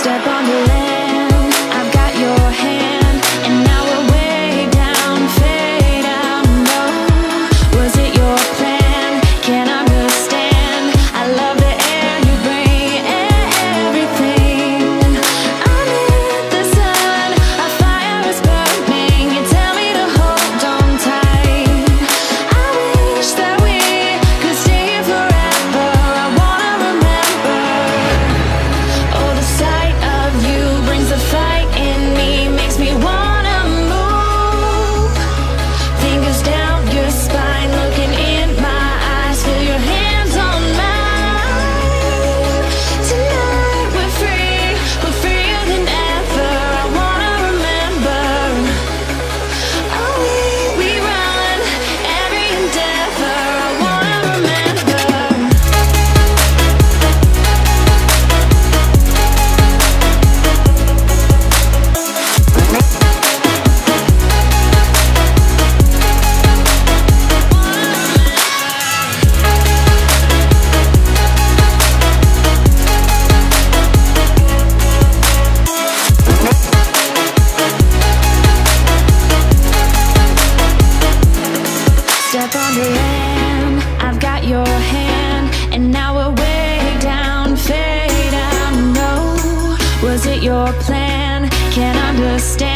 Step on the land, I've got your hand, and now we're way down, fade out, no. Was it your plan? Can't understand. I love the air you bring, everything. Underneath the sun, a fire is burning. You tell me to hold on tight. I wish that we could stay here forever. I wanna remember. Oh, the sight of you brings the fight in me, makes me wanna move. Fingers down your spine, looking in my eyes, feel your hands on mine. Tonight we're free, we're freer than ever. I wanna remember. Oh, we run every endeavor. I wanna remember. Step on the land, I've got your hand, and now we're way down, fade out, no. Was it your plan? Can't understand.